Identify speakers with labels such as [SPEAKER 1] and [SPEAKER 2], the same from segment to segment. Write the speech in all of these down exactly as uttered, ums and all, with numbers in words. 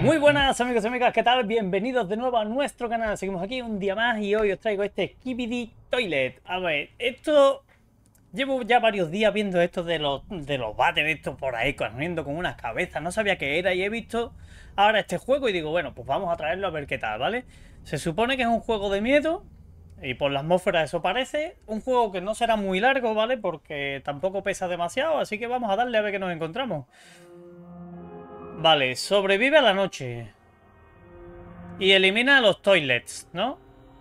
[SPEAKER 1] Muy buenas amigos y amigas, ¿qué tal? Bienvenidos de nuevo a nuestro canal. Seguimos aquí un día más y hoy os traigo este Skibidi Toilet. A ver, esto... Llevo ya varios días viendo esto de los, de los váteres estos por ahí corriendo con unas cabezas. No sabía qué era y he visto ahora este juego y digo, bueno, pues vamos a traerlo a ver qué tal, ¿vale? Se supone que es un juego de miedo y por la atmósfera eso parece. Un juego que no será muy largo, ¿vale? Porque tampoco pesa demasiado, así que vamos a darle a ver qué nos encontramos. Vale, sobrevive a la noche. Y elimina a los toilets, ¿no?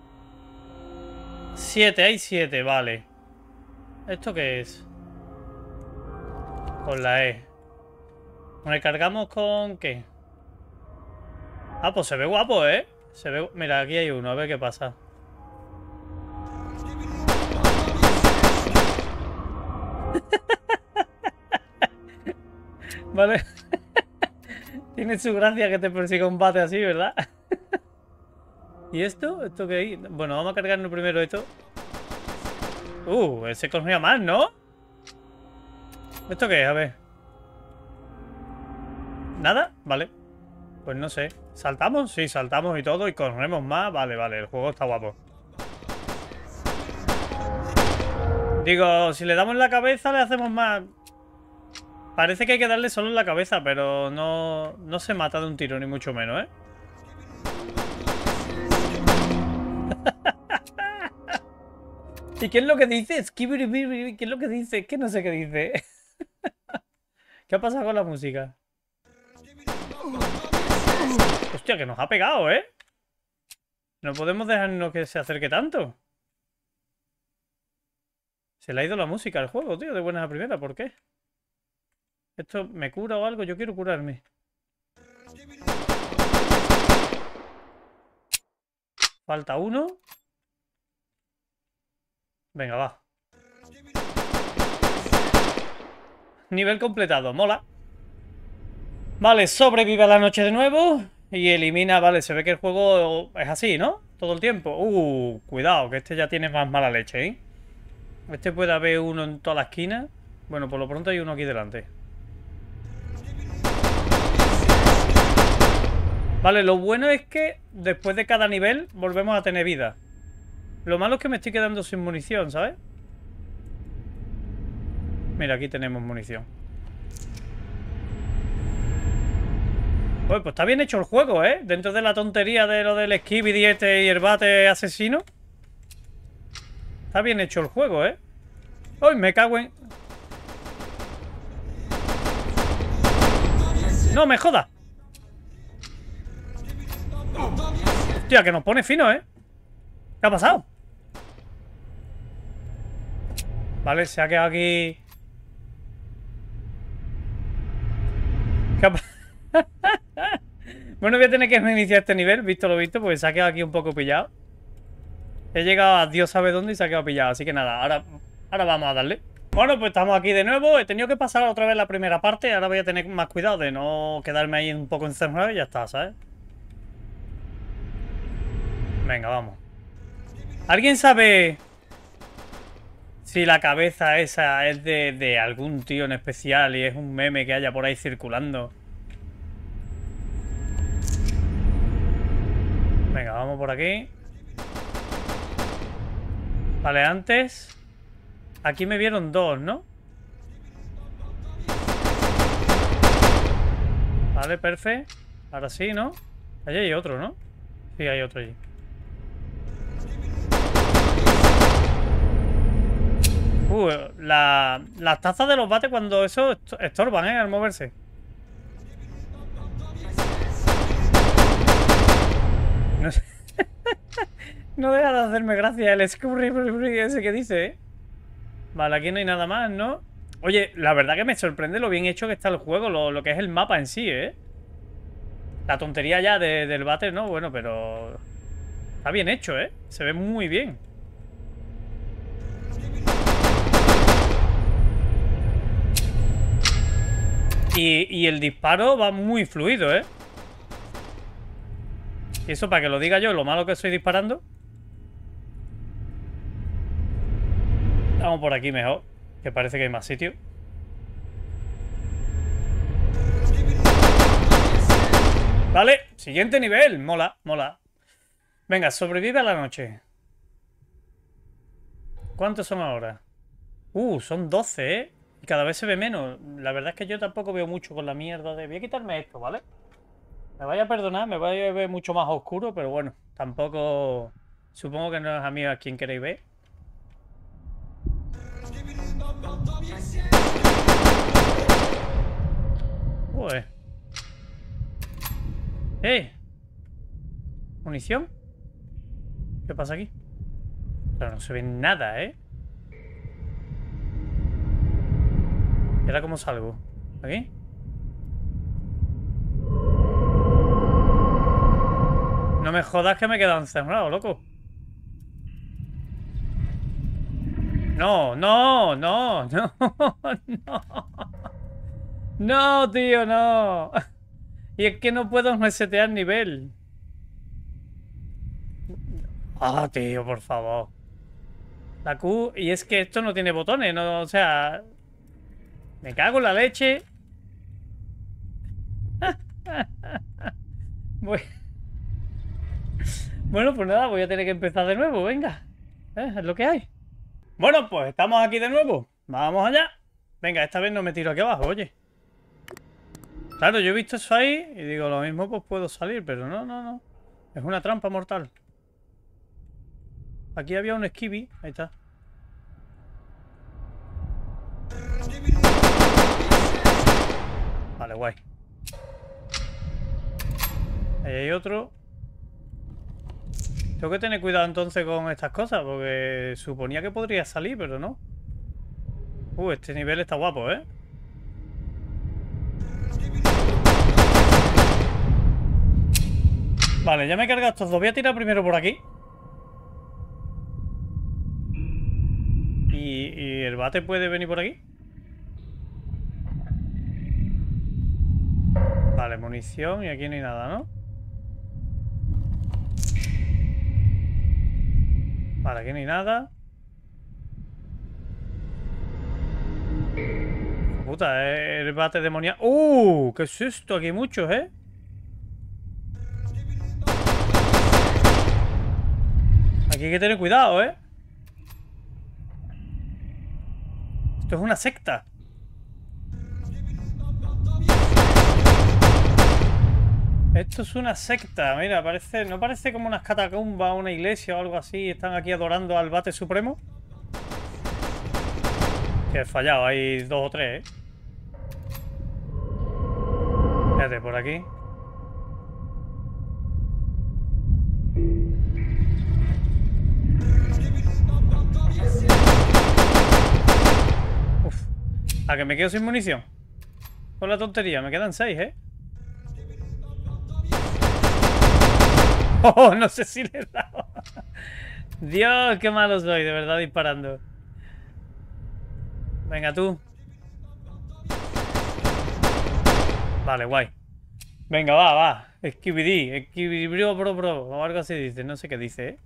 [SPEAKER 1] Siete, hay siete, vale. ¿Esto qué es? Con la E. ¿Recargamos con qué? Ah, pues se ve guapo, ¿eh? Se ve... Mira, aquí hay uno, a ver qué pasa. Vale. Tiene su gracia que te persiga un bate así, ¿verdad? ¿Y esto? ¿Esto qué hay? Bueno, vamos a cargarnos primero esto. Uh, ese corría más, ¿no? ¿Esto qué es? A ver. ¿Nada? Vale. Pues no sé. ¿Saltamos? Sí, saltamos y todo y corremos más. Vale, vale, el juego está guapo. Digo, si le damos en la cabeza le hacemos más... Parece que hay que darle solo en la cabeza, pero no, no se mata de un tiro, ni mucho menos, ¿eh? ¿Y qué es lo que dice? ¿Qué es lo que dice? Es que no sé qué dice. ¿Qué ha pasado con la música? Hostia, que nos ha pegado, ¿eh? No podemos dejarnos que se acerque tanto. Se le ha ido la música al juego, tío, de buenas a primeras. ¿Por qué? ¿Esto me cura o algo? Yo quiero curarme. Falta uno. Venga, va. Nivel completado, mola. Vale, sobrevive a la noche de nuevo. Y elimina, vale, se ve que el juego es así, ¿no? Todo el tiempo. Uh, cuidado, que este ya tiene más mala leche, ¿eh? Este puede haber uno en toda la esquina. Bueno, por lo pronto hay uno aquí delante. Vale, lo bueno es que después de cada nivel volvemos a tener vida. Lo malo es que me estoy quedando sin munición, ¿sabes? Mira, aquí tenemos munición. Pues, pues está bien hecho el juego, ¿eh? Dentro de la tontería de lo del Skibidi este y el bate asesino. Está bien hecho el juego, ¿eh? ¡Uy, me cago en... ¡No me jodas! Hostia, que nos pone fino, ¿eh? ¿Qué ha pasado? Vale, se ha quedado aquí... ¿Qué ha pasado? Bueno, voy a tener que reiniciar este nivel, visto lo visto, porque se ha quedado aquí un poco pillado. He llegado a Dios sabe dónde y se ha quedado pillado, así que nada, ahora, ahora vamos a darle. Bueno, pues estamos aquí de nuevo. He tenido que pasar otra vez la primera parte. Ahora voy a tener más cuidado de no quedarme ahí un poco encerrado y ya está, ¿sabes? Venga, vamos. ¿Alguien sabe si la cabeza esa es de, de algún tío en especial y es un meme que haya por ahí circulando? Venga, vamos por aquí. Vale, antes... Aquí me vieron dos, ¿no? Vale, perfecto. Ahora sí, ¿no? Allí hay otro, ¿no? Sí, hay otro allí. Uh, la, las tazas de los bates cuando eso estorban, ¿eh? Al moverse. No sé. No deja de hacerme gracia el scurry ese que dice, ¿eh? Vale, aquí no hay nada más, ¿no? Oye, la verdad que me sorprende lo bien hecho que está el juego, lo, lo que es el mapa en sí, ¿eh? La tontería ya de, del bate, ¿no? Bueno, pero... Está bien hecho, ¿eh? Se ve muy bien. Y, y el disparo va muy fluido, ¿eh? Y eso para que lo diga yo, lo malo que estoy disparando. Vamos por aquí mejor, que parece que hay más sitio. Vale, siguiente nivel. Mola, mola. Venga, sobrevive a la noche. ¿Cuántos son ahora? Uh, son doce, ¿eh? Y cada vez se ve menos. La verdad es que yo tampoco veo mucho con la mierda de... Voy a quitarme esto, ¿vale? Me vaya a perdonar, me vaya a ver mucho más oscuro, pero bueno, tampoco... Supongo que no es a mí a quien queréis ver. Uy. ¡Eh! ¿Munición? ¿Qué pasa aquí? Pero no se ve nada, ¿eh? ¿Y ahora cómo salgo? ¿Aquí? No me jodas que me he quedado encerrado, loco. No, no, no, no, no. No, tío, no. Y es que no puedo resetear nivel. Ah, tío, por favor. La Q... Y es que esto no tiene botones, no, o sea... Me cago en la leche. Voy... Bueno, pues nada, voy a tener que empezar de nuevo, venga. Eh, es lo que hay. Bueno, pues estamos aquí de nuevo. Vamos allá. Venga, esta vez no me tiro aquí abajo, oye. Claro, yo he visto eso ahí y digo, lo mismo pues puedo salir, pero no, no, no. Es una trampa mortal. Aquí había un esquivi, ahí está. Vale, guay. Ahí hay otro. Tengo que tener cuidado entonces con estas cosas, porque suponía que podría salir, pero no. Uh, este nivel está guapo, ¿eh? Vale, ya me he cargado estos dos. Voy a tirar primero por aquí. ¿Y, y el bate puede venir por aquí? Vale, munición y aquí no hay nada, ¿no? Vale, aquí no hay nada. Puta, el bate demoníaco. ¡Uh! ¿Qué es esto? Aquí hay muchos, ¿eh? Aquí hay que tener cuidado, ¿eh? Esto es una secta. Esto es una secta. Mira, parece, ¿no parece como unas catacumbas, una iglesia o algo así? Están aquí adorando al bate supremo. Que he fallado, hay dos o tres, ¿eh? Fíjate, por aquí. Uf. A que me quedo sin munición. Con la tontería, me quedan seis, ¿eh? Oh, no sé si le he dado. Dios, qué malo soy, de verdad, disparando. Venga, tú. Vale, guay. Venga, va, va. Esquibidí, esquibidí, bro, bro, bro. O algo así dice, no sé qué dice, ¿eh?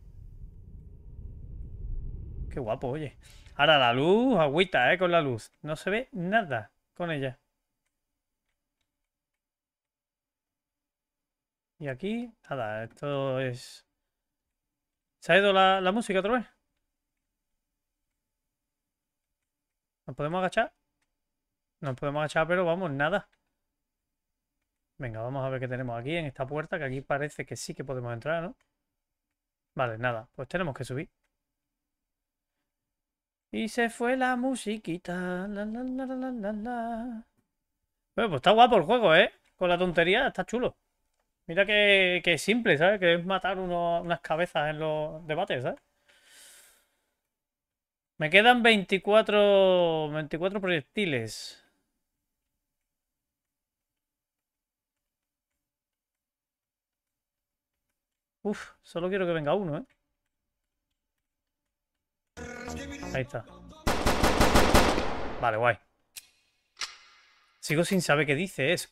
[SPEAKER 1] Qué guapo, oye. Ahora la luz, agüita, ¿eh? Con la luz. No se ve nada con ella. Y aquí, nada, esto es... ¿Se ha ido la, la música otra vez? ¿Nos podemos agachar? Nos podemos agachar, pero vamos, nada. Venga, vamos a ver qué tenemos aquí en esta puerta, que aquí parece que sí que podemos entrar, ¿no? Vale, nada, pues tenemos que subir. Y se fue la musiquita. La, la, la, la, la, la. Bueno, pues está guapo el juego, ¿eh? Con la tontería, está chulo. Mira que, que es simple, ¿sabes? Que es matar uno, unas cabezas en los debates, ¿sabes? Me quedan veinticuatro, veinticuatro proyectiles. Uf, solo quiero que venga uno, ¿eh? Ahí está. Vale, guay. Sigo sin saber qué dice, ¿eh?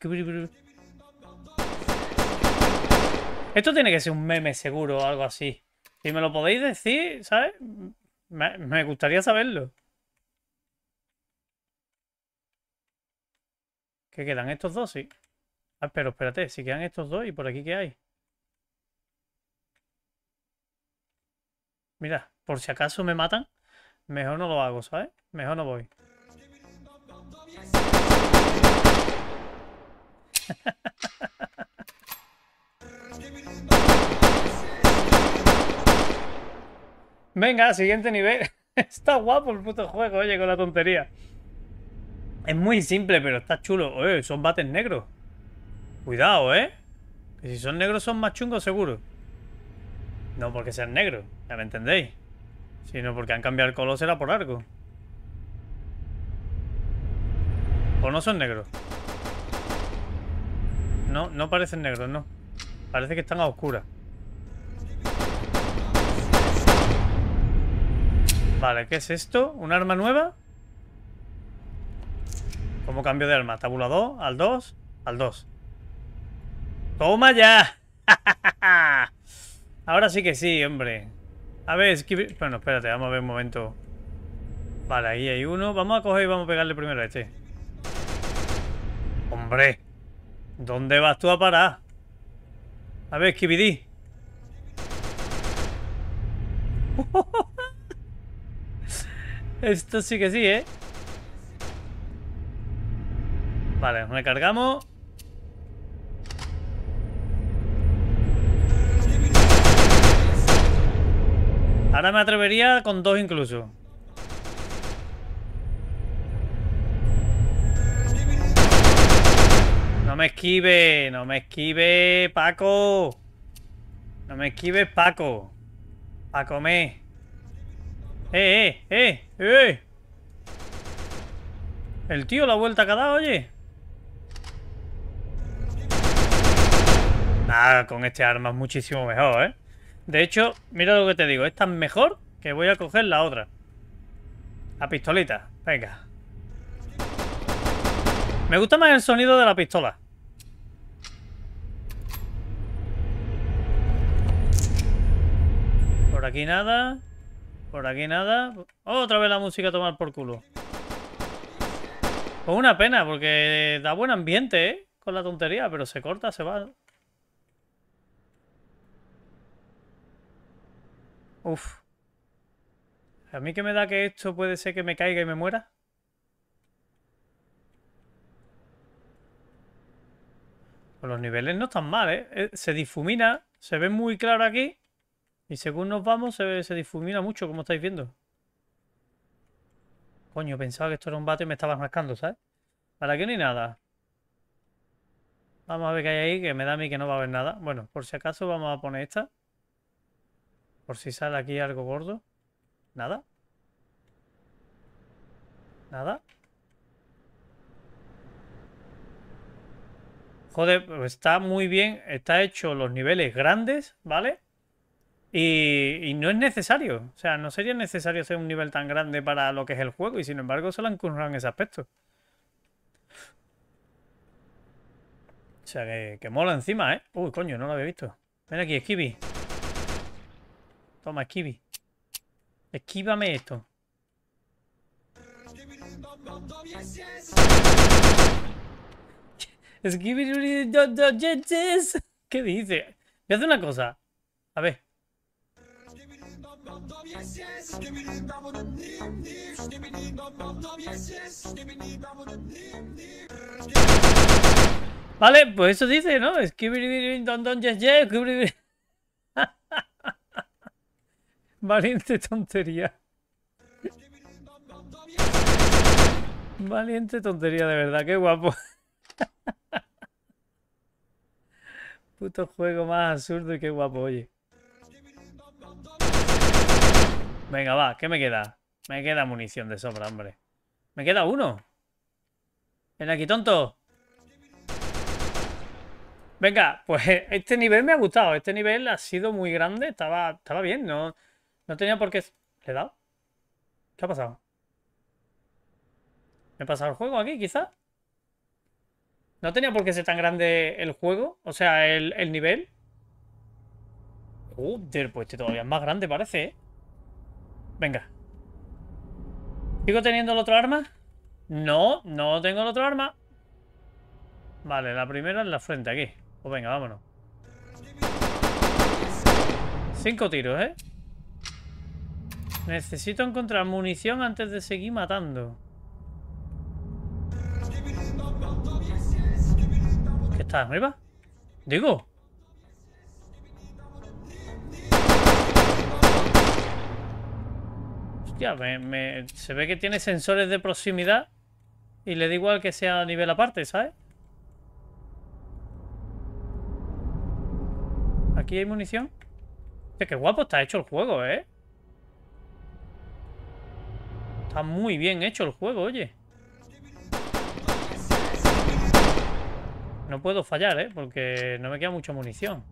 [SPEAKER 1] Esto tiene que ser un meme seguro o algo así. Si me lo podéis decir, ¿sabes? Me, me gustaría saberlo. ¿Qué quedan? ¿Estos dos? Sí. Ah, pero espérate, si quedan estos dos, ¿y por aquí qué hay? Mira, por si acaso me matan, mejor no lo hago, ¿sabes? Mejor no voy. Venga, siguiente nivel. Está guapo el puto juego, oye, con la tontería. Es muy simple, pero está chulo. Oye, son bates negros. Cuidado, ¿eh? Que si son negros son más chungos seguro. No porque sean negros, ya me entendéis. Sino porque han cambiado el color, será por algo. ¿O no son negros? No, no parecen negros, no. Parece que están a oscuras. Vale, ¿qué es esto? ¿Un arma nueva? ¿Cómo cambio de arma? Tabulador, al dos, al dos. ¡Toma ya! Ahora sí que sí, hombre. A ver, esquive... Bueno, espérate, vamos a ver un momento. Vale, ahí hay uno. Vamos a coger y vamos a pegarle primero a este. Hombre, ¿dónde vas tú a parar? A ver, Skibidi. Esto sí que sí, ¿eh? Vale, recargamos. Ahora me atrevería con dos incluso. No me esquive, no me esquive, Paco. No me esquives, Paco. A comer. Eh, eh, eh, eh. El tío la vuelta que ha dado, oye. Ah, con este arma es muchísimo mejor, ¿eh? De hecho, mira lo que te digo. Esta es mejor que voy a coger la otra. La pistolita. Venga. Me gusta más el sonido de la pistola. Por aquí nada. Por aquí nada. Otra vez la música a tomar por culo. Pues una pena, porque da buen ambiente, ¿eh? Con la tontería, pero se corta, se va. Uf. A mí que me da que esto puede ser que me caiga y me muera. Pues los niveles no están mal, ¿eh? Eh, Se difumina, se ve muy claro aquí. Y según nos vamos, se, se difumina mucho, como estáis viendo. Coño, pensaba que esto era un bate y me estabas rascando, ¿sabes? Para aquí no hay nada. Vamos a ver qué hay ahí, que me da a mí que no va a haber nada. Bueno, por si acaso vamos a poner esta. Por si sale aquí algo gordo. Nada. Nada. Joder, pues está muy bien. Está hecho los niveles grandes, ¿vale? Y, y no es necesario. O sea, no sería necesario hacer un nivel tan grande para lo que es el juego. Y sin embargo, se lo han currado en ese aspecto. O sea, que, que mola encima, ¿eh? Uy, coño, no lo había visto. Ven aquí, Esquivi. Toma, Esquivi. Esquívame esto. Esquivi. ¿Qué dice? Voy a hacer una cosa. A ver. Vale, pues eso dice, ¿no? Valiente tontería. Valiente tontería, de verdad, qué guapo. Puto juego más absurdo y qué guapo, oye. Venga, va, ¿qué me queda? Me queda munición de sobra, hombre. Me queda uno. Ven aquí, tonto. Venga, pues este nivel me ha gustado. Este nivel ha sido muy grande. Estaba, estaba bien, no, no tenía por qué... ¿Le he dado? ¿Qué ha pasado? ¿Me he pasado el juego aquí, quizá? No tenía por qué ser tan grande el juego. O sea, el, el nivel. Joder, pues este todavía es más grande, parece, ¿eh? Venga. ¿Sigo teniendo el otro arma? No, no tengo el otro arma. Vale, la primera en la frente, aquí. Pues venga, vámonos. Cinco tiros, ¿eh? Necesito encontrar munición antes de seguir matando. ¿Qué está arriba? Digo. Hostia, me, me, se ve que tiene sensores de proximidad y le da igual que sea a nivel aparte, ¿sabes? Aquí hay munición. Hostia, qué guapo está hecho el juego, ¿eh? Está muy bien hecho el juego, oye. No puedo fallar, ¿eh? Porque no me queda mucha munición.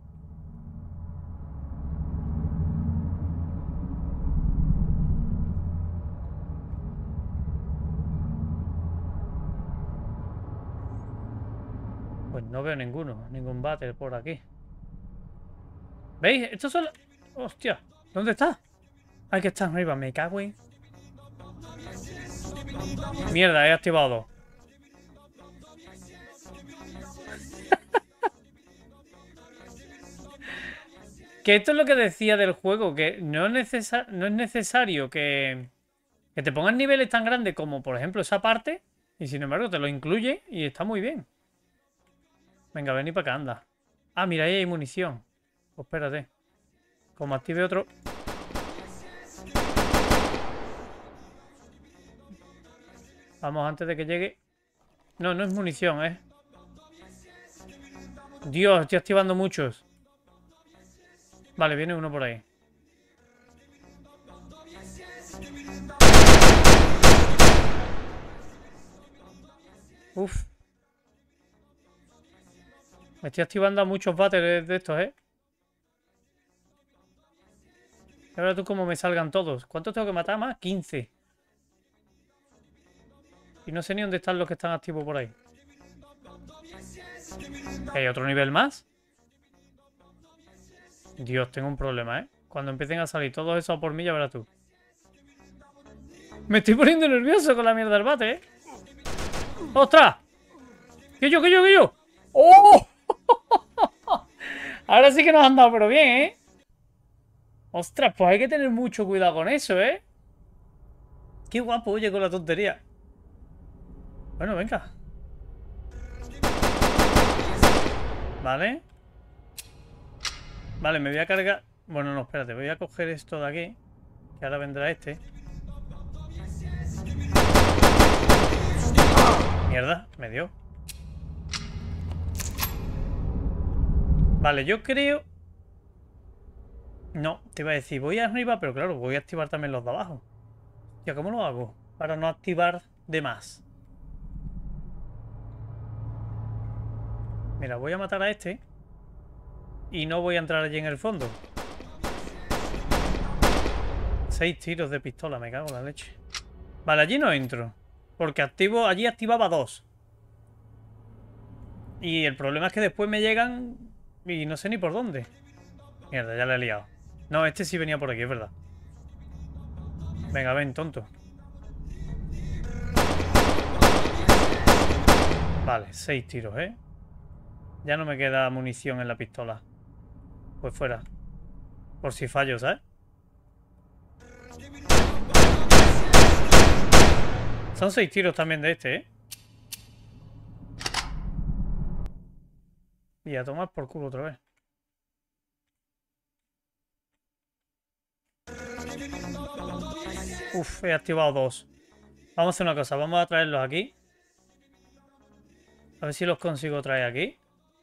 [SPEAKER 1] Pues no veo ninguno. Ningún battle por aquí. ¿Veis? Estos son... Hostia. ¿Dónde está? Hay que estar arriba. Me cago en... Mierda, he activado dos. Que esto es lo que decía del juego, que no es, necesa no es necesario que, que te pongan niveles tan grandes como, por ejemplo, esa parte, y sin embargo te lo incluye y está muy bien. Venga, ven y para acá, anda. Ah, mira, ahí hay munición. Pues espérate. Como active otro... Vamos, antes de que llegue... No, no es munición, ¿eh? Dios, estoy activando muchos. Vale, viene uno por ahí. Uf. Me estoy activando a muchos battles de estos, ¿eh? Y ahora tú cómo me salgan todos. ¿Cuántos tengo que matar más? quince. Y no sé ni dónde están los que están activos por ahí. ¿Hay otro nivel más? Dios, tengo un problema, ¿eh? Cuando empiecen a salir todos esos por mí, ya verás tú. Me estoy poniendo nervioso con la mierda del bate, ¿eh? ¡Ostras! ¡Que yo, que yo, que yo! ¡Oh! Ahora sí que nos han dado, pero bien, ¿eh? Ostras, pues hay que tener mucho cuidado con eso, ¿eh? Qué guapo, oye, con la tontería. Bueno, venga. Vale. Vale, me voy a cargar... Bueno, no, espérate. Voy a coger esto de aquí. Que ahora vendrá este. Mierda, me dio. Vale, yo creo... No, te iba a decir, voy arriba, pero claro, voy a activar también los de abajo. Ya, ¿cómo lo hago? Para no activar de más. Mira, voy a matar a este. Y no voy a entrar allí en el fondo. Seis tiros de pistola, me cago en la leche. Vale, allí no entro. Porque activo, allí activaba dos. Y el problema es que después me llegan y no sé ni por dónde. Mierda, ya la he liado. No, este sí venía por aquí, es verdad. Venga, ven, tonto. Vale, seis tiros, ¿eh? Ya no me queda munición en la pistola. Pues fuera. Por si fallo, ¿sabes? Son seis tiros también de este, ¿eh? Y a tomar por culo otra vez. Uf, he activado dos. Vamos a hacer una cosa, vamos a traerlos aquí. A ver si los consigo traer aquí.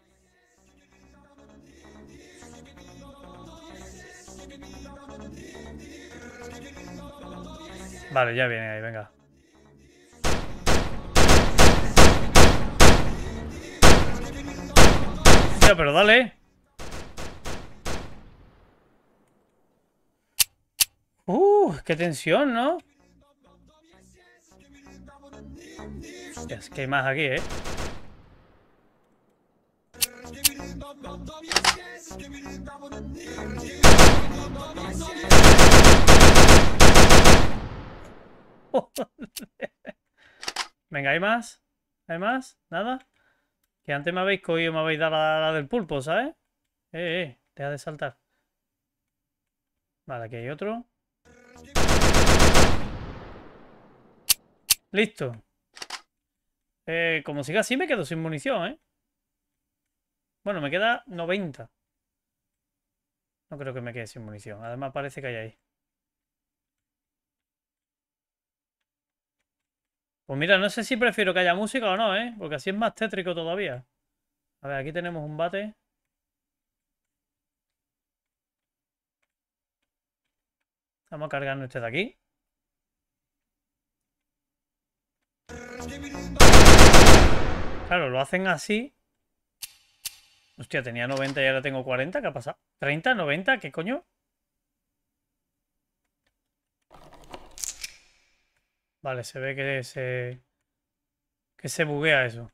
[SPEAKER 1] Vale, ya vienen ahí, venga. Ya, pero dale. Uh, qué tensión, ¿no? Es que hay más aquí, ¿eh? Venga, ¿hay más? ¿Hay más? ¿Nada? Que antes me habéis cogido, me habéis dado la, la del pulpo, ¿sabes? Eh, eh, deja de saltar. Vale, aquí hay otro. Listo. Eh, como siga así me quedo sin munición, ¿eh? Bueno, me queda noventa. No creo que me quede sin munición. Además parece que hay ahí. Pues mira, no sé si prefiero que haya música o no, ¿eh? Porque así es más tétrico todavía. A ver, aquí tenemos un bate. Vamos a cargarnos este de aquí. Claro, lo hacen así. Hostia, tenía noventa y ahora tengo cuarenta. ¿Qué ha pasado? ¿treinta? ¿noventa? ¿Qué coño? Vale, se ve que se... que se buguea eso.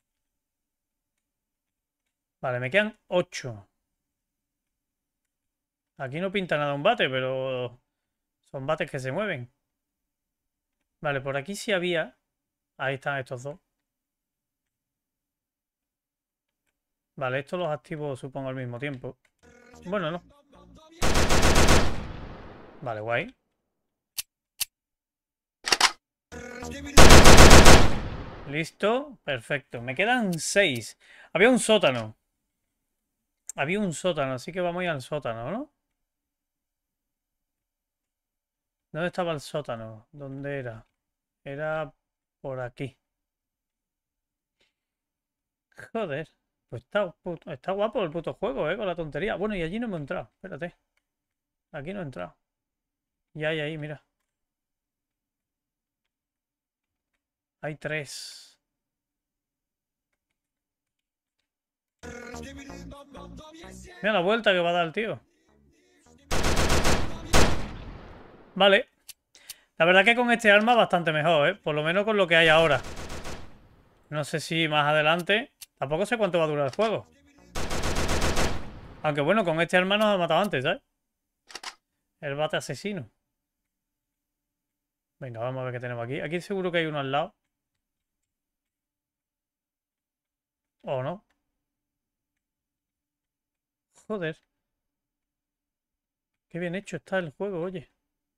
[SPEAKER 1] Vale, me quedan ocho. Aquí no pinta nada un bate, pero son bates que se mueven. Vale, por aquí sí había. Ahí están estos dos. Vale, estos los activo supongo al mismo tiempo. Bueno, no. Vale, guay. Listo, perfecto. Me quedan seis. Había un sótano. Había un sótano, así que vamos a ir al sótano, ¿no? ¿Dónde estaba el sótano? ¿Dónde era? Era por aquí. Joder. Pues está, está guapo el puto juego, ¿eh? Con la tontería. Bueno, y allí no hemos entrado. Espérate. Aquí no he entrado. Y hay ahí, mira. Hay tres. Mira la vuelta que va a dar el tío. Vale. La verdad que con este arma bastante mejor, ¿eh? Por lo menos con lo que hay ahora. No sé si más adelante... Tampoco sé cuánto va a durar el juego. Aunque bueno, con este arma nos ha matado antes, ¿sabes? El bate asesino. Venga, vamos a ver qué tenemos aquí. Aquí seguro que hay uno al lado. ¿O no? Joder. Qué bien hecho está el juego, oye.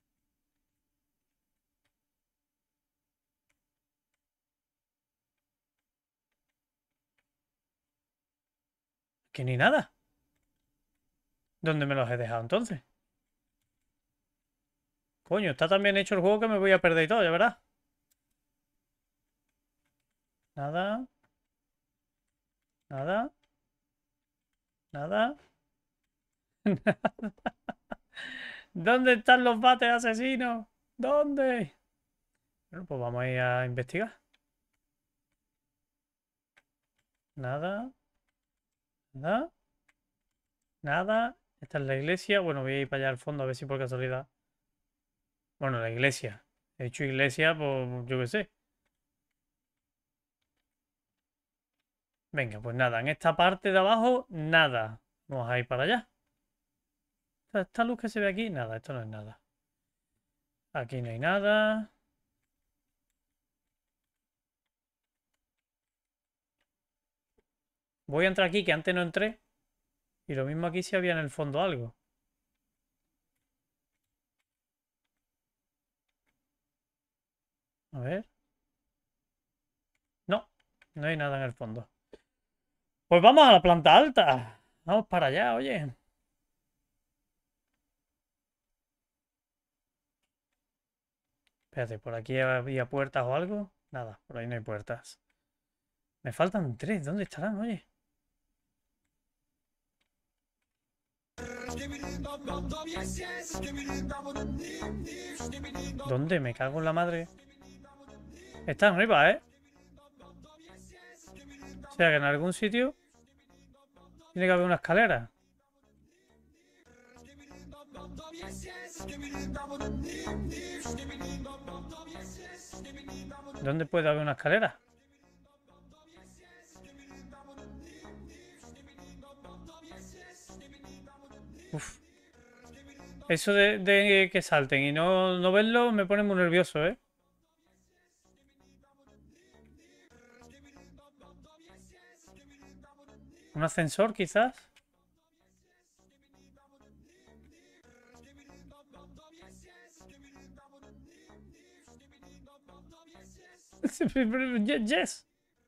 [SPEAKER 1] Que ni nada. ¿Dónde me los he dejado entonces? Coño, está tan bien hecho el juego que me voy a perder y todo, ya verás. Nada. Nada. Nada. ¿Dónde están los bates asesinos? ¿Dónde? Bueno, pues vamos a ir a investigar. Nada. Nada. Nada. Esta es la iglesia. Bueno, voy a ir para allá al fondo a ver si por casualidad. Bueno, la iglesia. He dicho iglesia, pues yo qué sé. Venga, pues nada. En esta parte de abajo, nada. Vamos a ir para allá. Esta, esta luz que se ve aquí, nada. Esto no es nada. Aquí no hay nada. Voy a entrar aquí, que antes no entré. Y lo mismo aquí si había en el fondo algo. A ver. No, no hay nada en el fondo. Pues vamos a la planta alta. Vamos para allá, oye. Espérate, ¿por aquí había puertas o algo? Nada, por ahí no hay puertas. Me faltan tres. ¿Dónde estarán, oye? ¿Dónde? Me cago en la madre. Están arriba, ¿eh? O sea que en algún sitio tiene que haber una escalera. ¿Dónde puede haber una escalera? Uf. Eso de, de que salten y no, no verlo me pone muy nervioso, ¿eh? ¿Un ascensor, quizás? Yes.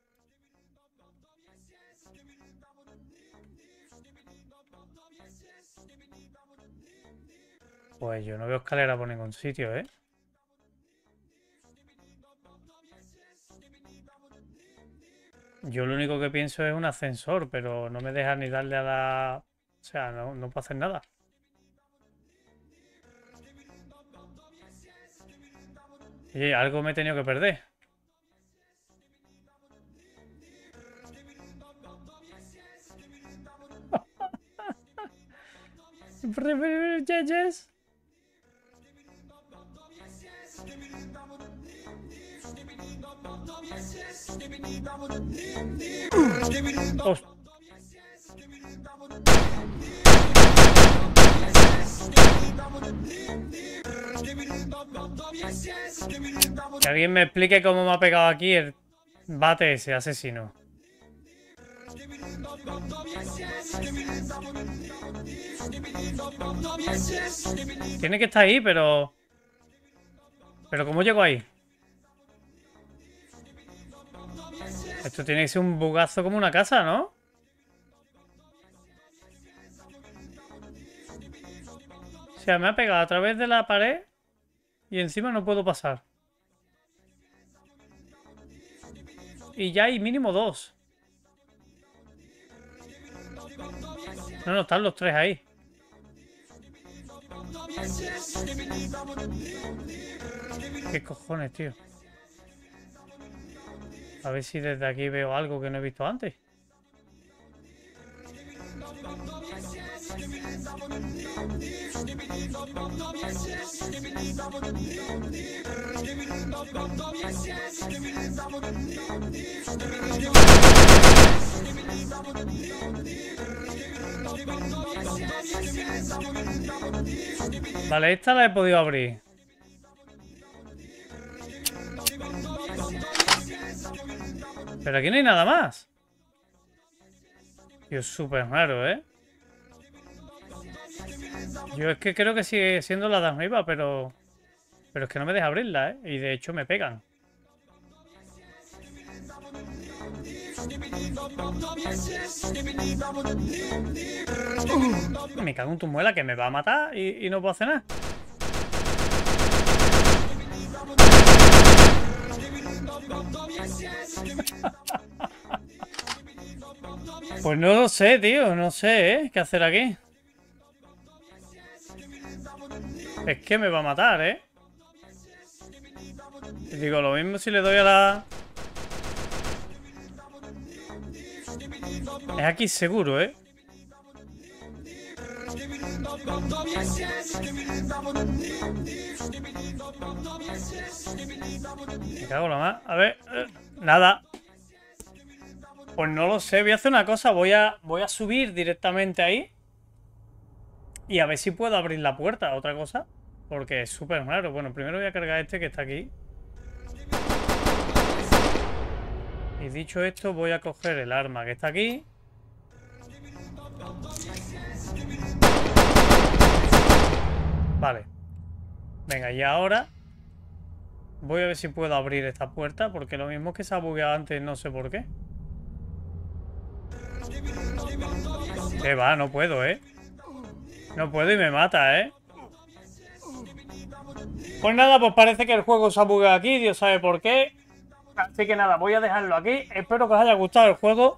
[SPEAKER 1] Pues yo no veo escalera por ningún sitio, ¿eh? Yo lo único que pienso es un ascensor, pero no me deja ni darle a la... O sea, no, no puedo hacer nada. Y algo me he tenido que perder. Yes. Host- Que alguien me explique cómo me ha pegado aquí el bate ese asesino. Tiene que estar ahí, pero... ¿Pero cómo llego ahí? Esto tiene que ser un bugazo como una casa, ¿no? O sea, me ha pegado a través de la pared y encima no puedo pasar. Y ya hay mínimo dos. No, no, están los tres ahí. ¿Qué cojones, tío? A ver si desde aquí veo algo que no he visto antes. Vale, esta la he podido abrir. Pero aquí no hay nada más. Tío, es súper raro, ¿eh? Yo es que creo que sigue siendo la de arriba, pero... Pero es que no me deja abrirla, ¿eh? Y de hecho me pegan. Uh, me cago en tu muela que me va a matar y, y no puedo hacer nada. Pues no lo sé, tío. No sé, ¿eh? ¿Qué hacer aquí? Es que me va a matar, ¿eh? Digo, lo mismo si le doy a la... Es aquí seguro, ¿eh? Me cago en la más. A ver, eh, nada. Pues no lo sé. Voy a hacer una cosa. Voy a, voy a subir directamente ahí. Y a ver si puedo abrir la puerta. Otra cosa. Porque es súper raro. Bueno, primero voy a cargar este que está aquí. Y dicho esto, voy a coger el arma que está aquí. Vale. Venga, y ahora voy a ver si puedo abrir esta puerta, porque lo mismo que se ha bugueado antes, no sé por qué. Que va, no puedo, ¿eh? No puedo y me mata, ¿eh? Pues nada, pues parece que el juego se ha bugueado aquí, Dios sabe por qué. Así que nada, voy a dejarlo aquí. Espero que os haya gustado el juego.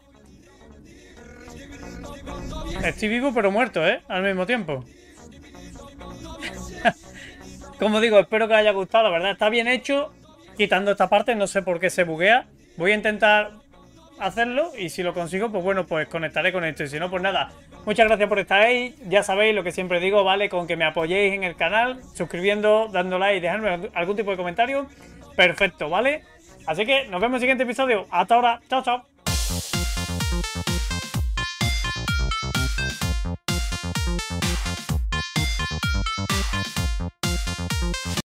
[SPEAKER 1] Estoy vivo pero muerto, ¿eh? Al mismo tiempo. Como digo, espero que os haya gustado. La verdad, está bien hecho. Quitando esta parte, no sé por qué se buguea. Voy a intentar hacerlo y si lo consigo, pues bueno, pues conectaré con esto. Y si no, pues nada. Muchas gracias por estar ahí. Ya sabéis lo que siempre digo, ¿vale? Con que me apoyéis en el canal, suscribiendo, dando like y dejadme algún tipo de comentario. Perfecto, ¿vale? Así que nos vemos en el siguiente episodio. Hasta ahora. Chao, chao.